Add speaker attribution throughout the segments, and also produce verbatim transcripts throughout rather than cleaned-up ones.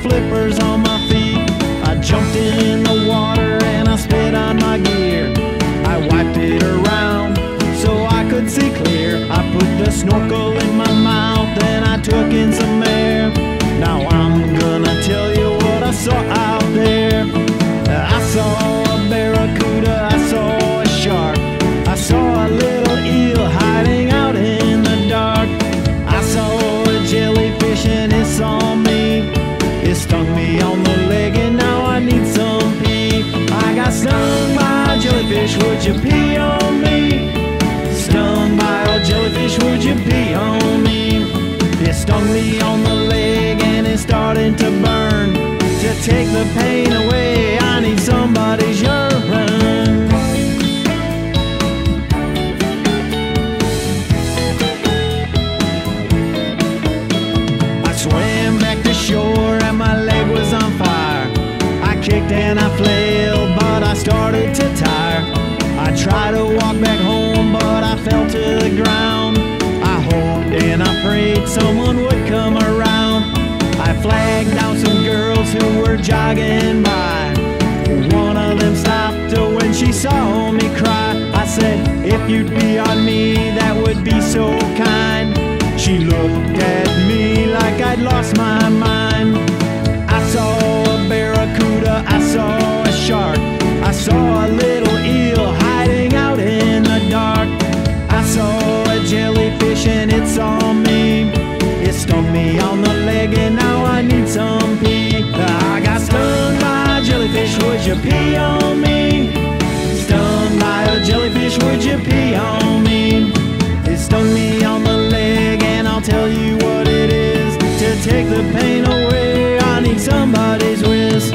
Speaker 1: flippers on my feet. I jumped in the water and I spit on my gear. I wiped it around so I could see clear. I put the snorkel in my mouth and I took in some air. Now I'm gonna tell you what I saw out there. I saw a barracuda, I saw a shark, I saw a little eel hiding out in the dark. I saw a jellyfish and it saw me. It stung me on the leg and now I need some pee. I got stung by a jellyfish, would you pee on me? Stung by a jellyfish, would you pee on me? It stung me on the leg and it's starting to burn. To take the pain away, I need somebody's urine. I swam back to shore and my leg was on fire. I kicked and I flailed, but I started to tire. I tried to walk back home, but I fell to the ground. I hoped and I prayed someone would come around. I flagged down some girls who were jogging by. One of them stopped when she saw me cry. I said, if you'd be on me, that would be so kind. She looked at me like I'd lost my mind. I saw a barracuda, I saw a shark, I saw a little eel hiding out in the dark. I saw a jellyfish and it saw me. It stung me on the leg and now I need some pee. I got stung by a jellyfish, would you pee on me? Stung by a jellyfish, would you pee on me? It stung me on the leg and I'll tell you what it is. To take the pain away, I need somebody's whiz.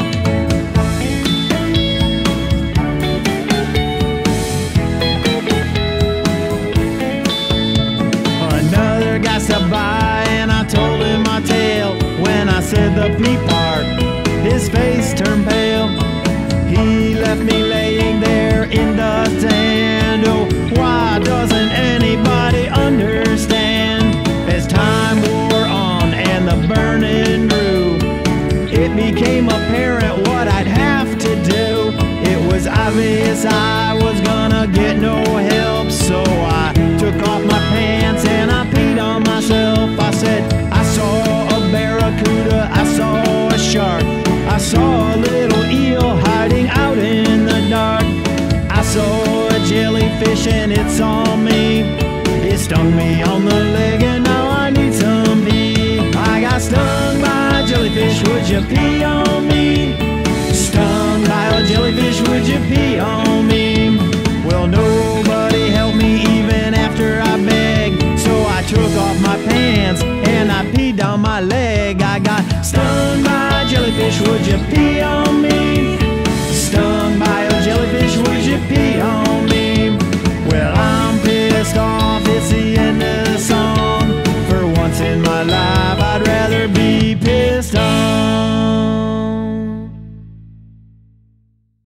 Speaker 1: Another guy stopped by and I told him my tale. When I said the pee part, his face turned pale. He left me laying there in the sand. Oh, why doesn't anybody understand? As time wore on and the burning grew, it became apparent what I'd have to do. It was obvious I was gonna get no help, so I took off my pants and I peed on myself. I said, I saw a barracuda, I saw a shark, I saw a little eel hiding out in the dark. I saw a jellyfish and it saw me. It stung me on the leg and now I need some pee. I got stung by a jellyfish, would you pee on me? Stung by a jellyfish, would you pee on me? Well, nobody helped me even after I begged, so I took off my pants and I peed on my leg. I got stung by a jellyfish, would you pee on me?